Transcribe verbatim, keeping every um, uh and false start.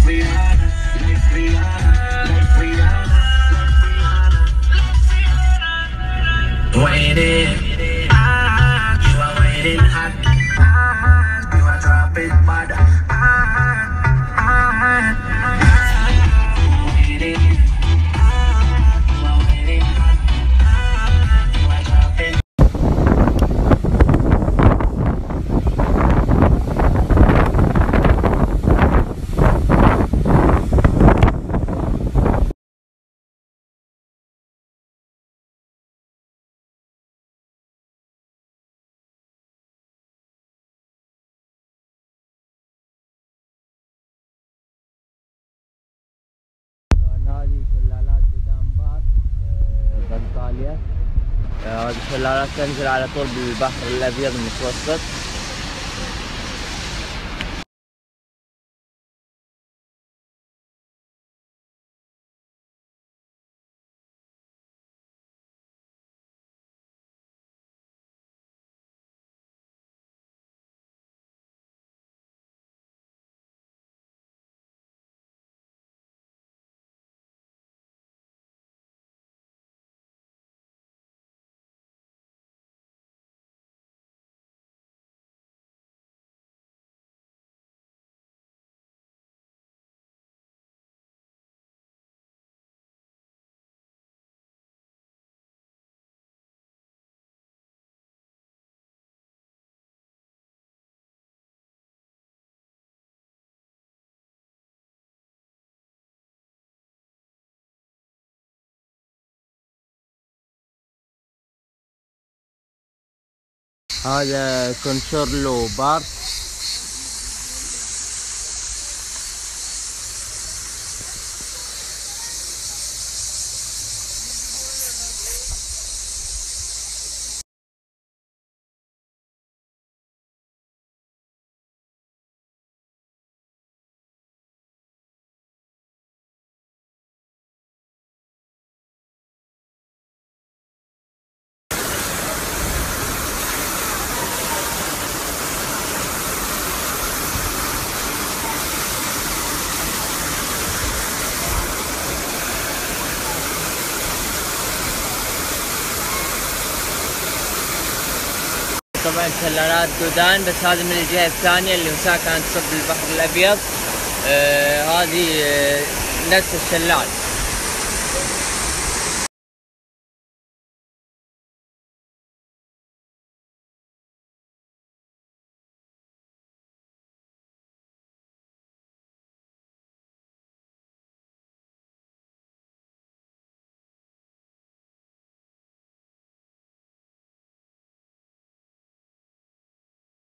Waiting, ah, you are waiting hot, ah, you are dropping mud, ah, ah, ah, waiting, ah, you are waiting hot, ah, you are dropping. هذه شلالات دودانبار بانطاليا. هذه الشلالات تنزل على طول بالبحر الأبيض المتوسط. هذا كونشورلو بار. طبعا شلالات دودان، بس هذه من الجهة الثانية اللي وساها كانت تصب بالبحر الأبيض. آه هذه آه نفس الشلال.